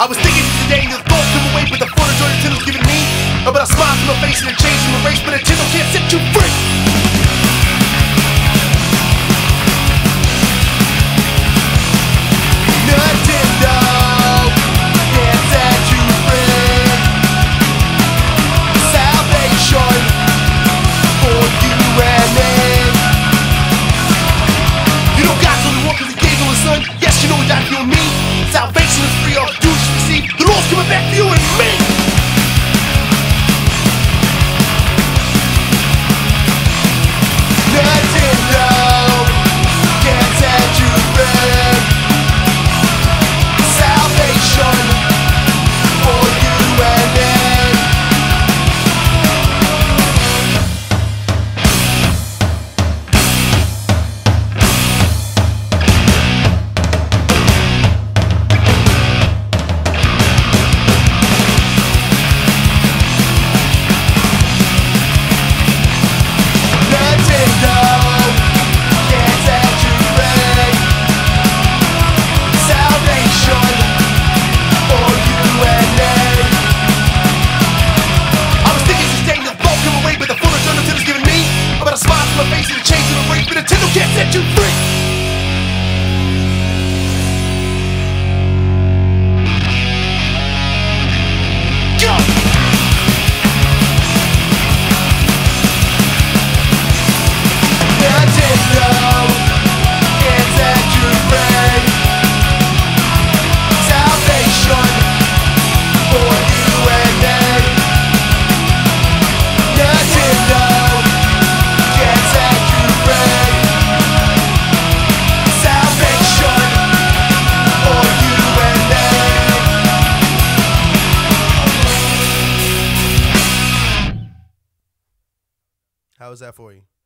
I was thinking today, the thoughts come away, but the fun and joy Nintendo's giving me. But I smile to my face and a change in my race, but Nintendo can't set you free. Nintendo can't set you free. Salvation for you and me. You don't got to walk cause he gave you a son. Yes, you know he died for you and me. Salvation is free, all dues you receive. The Lord's coming back for you and me. Nintendo can't set you free. Salvation for you and me. Nintendo can't set you free. Go! Nintendo can't set you free. Salvation for you and me. Nintendo can't set you free. How was that for you?